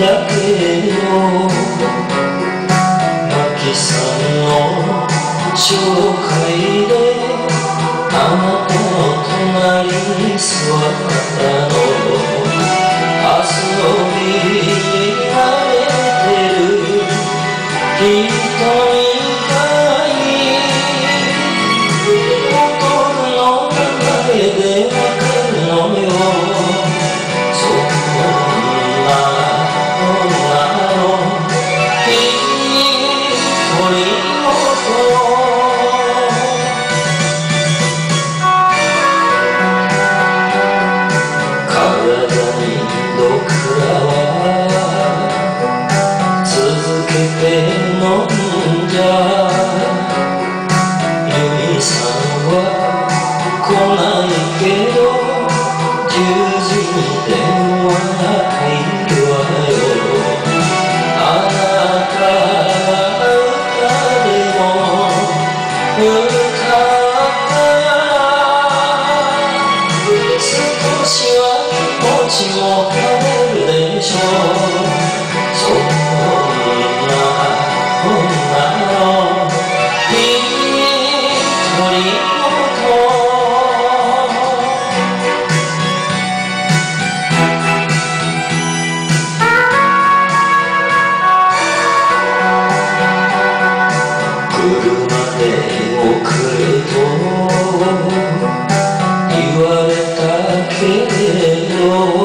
だけどマキさんの紹介であなたの隣に座ったの遊び慣れてる人みたいボトルの名前でわかるのよそんな女の一人続けて飲んじゃゆみさんは来ないけど10時に電話が入るわよあなたが歌でも歌ったら少しは気持ちも晴れるでしょうそんな女の一人車で送ると言われたけれど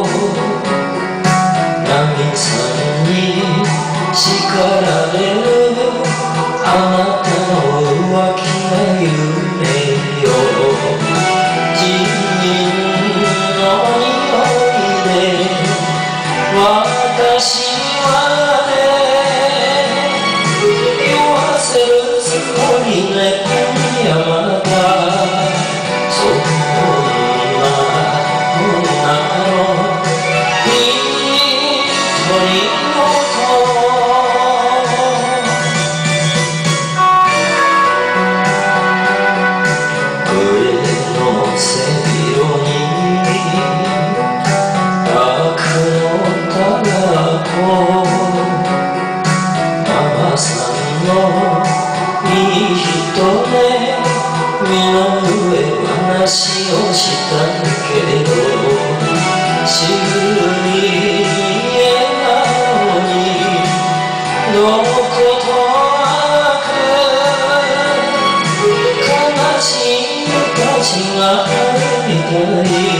ナミさんに叱られるあなたの浮気な夢よ人の匂いで私はね酔わせるつもりね今夜またそんな女の一人ママさんのいい人で身の上話をしたけれど渋い笑顔にどことなく悲しい形があるみたい